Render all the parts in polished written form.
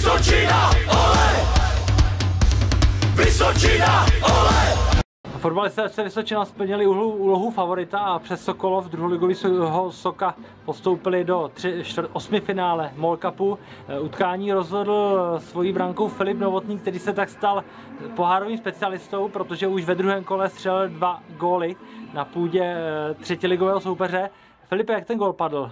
Vysočina, ole! Vysočina, ole! Fotbalisté FC Vysočina splnili úlohu favorita a přes Sokolov druholigového Soka postoupili do 8. finále MOL Cupu. Utkání rozhodl svojí brankou Filip Novotný, který se tak stal pohárovým specialistou, protože už ve druhém kole střelil 2 góly na půdě třetiligového soupeře. Filipe, jak ten gól padl?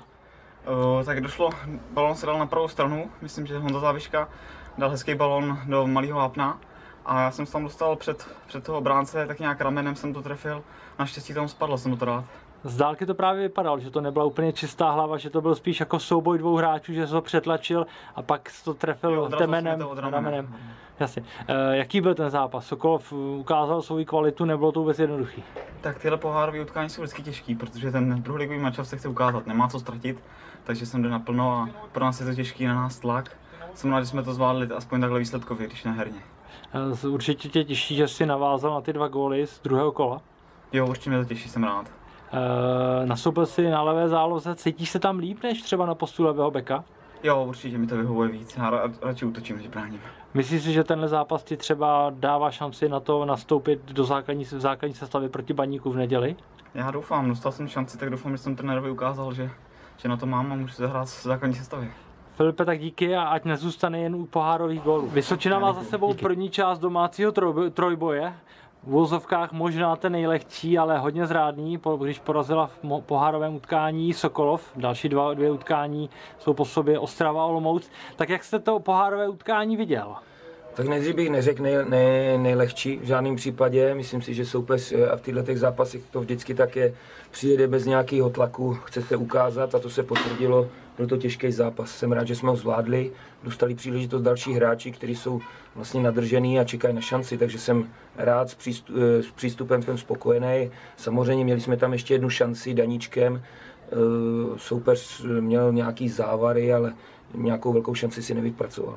Tak došlo, balón se dal na pravou stranu, myslím, že Honza Záviška dal hezký balón do malého vápna. A já jsem se tam dostal před toho bránce, tak nějak ramenem jsem to trefil. Naštěstí tam spadl, jsem to rád. Z dálky to právě vypadalo, že to nebyla úplně čistá hlava, že to byl spíš jako souboj dvou hráčů, že se ho přetlačil a pak to trefil temenem, ramenem. Jasně. Jaký byl ten zápas? Sokolov ukázal svou kvalitu, nebylo to vůbec jednoduchý? Tak tyhle pohárové utkání jsou vždycky těžký, protože ten druholigový matchup se chce ukázat, nemá co ztratit, takže jsem jde naplno a pro nás je to těžký, na nás tlak. Jsem rád, že jsme to zvládli aspoň takhle výsledkově, když ne herně. Určitě tě těší, že jsi navázal na ty 2 góly z druhého kola? Jo, určitě mě to těší, jsem rád. Nastoupil jsi na levé záloze, cítíš se tam líp než třeba na postu levého beka? Jo, určitě mi to vyhovuje víc, já radši útočím, než bráním. Myslíš si, že tenhle zápas ti třeba dává šanci na to nastoupit do základní sestavy proti Baníku v neděli? Já doufám, dostal jsem šanci, tak doufám, že jsem trenérovi ukázal, že na to mám a můžu se hrát v základní sestavě. Filipe, tak díky a ať nezůstane jen u pohárových gólů. Vysočina má za sebou první část domácího trojboje. V uvozovkách možná ten nejlehčí, ale hodně zrádný, když porazila v pohárovém utkání Sokolov. Další dvě utkání jsou po sobě Ostrava a Olomouc. Tak jak jste to pohárové utkání viděl? Tak nejdřív bych neřekl nejlehčí v žádném případě. Myslím si, že soupeř a v těchto zápasech to vždycky tak je. Přijede bez nějakého tlaku, chce se ukázat a to se potvrdilo. Byl to těžký zápas. Jsem rád, že jsme ho zvládli. Dostali příležitost další hráči, kteří jsou vlastně nadržený a čekají na šanci, takže jsem rád, s přístupem jsem spokojený. Samozřejmě měli jsme tam ještě jednu šanci Daníčkem. Soupeř měl nějaký závary, ale nějakou velkou šanci si nevypracoval.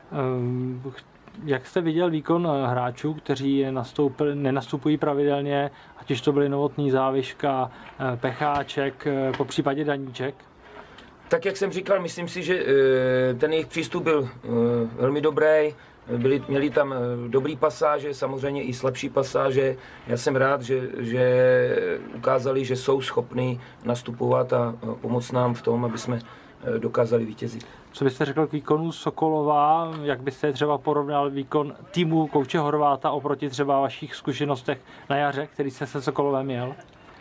Jak jste viděl výkon hráčů, kteří nenastupují pravidelně, ať už to byli Novotný, Záviška, Pecháček, po případě Daníček? Tak jak jsem říkal, myslím si, že ten jejich přístup byl velmi dobrý. Měli tam dobrý pasáže, samozřejmě i slabší pasáže. Já jsem rád, že ukázali, že jsou schopní nastupovat a pomoct nám v tom, aby jsme dokázali vítězit. Co byste řekl k výkonu Sokolova? Jak byste třeba porovnal výkon týmu kouče Horváta oproti třeba vašich zkušenostech na jaře, který jste se Sokolovem měl?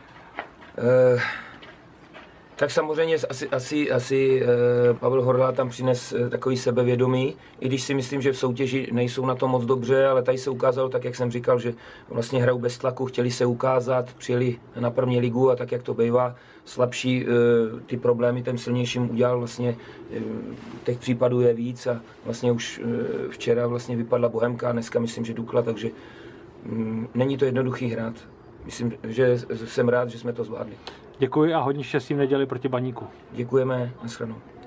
Tak samozřejmě asi Pavel Horvát tam přines takový sebevědomí, i když si myslím, že v soutěži nejsou na to moc dobře, ale tady se ukázalo, tak jak jsem říkal, že vlastně hrajou bez tlaku, chtěli se ukázat, přijeli na první ligu a tak jak to bývá, slabší ty problémy ten silnějším udělal, vlastně těch případů je víc a vlastně už včera vlastně vypadla Bohemka, dneska myslím, že Dukla, takže není to jednoduchý hrát. Myslím, že jsem rád, že jsme to zvládli. Děkuji a hodně štěstí v neděli proti Baníku. Děkujeme, nashledanou.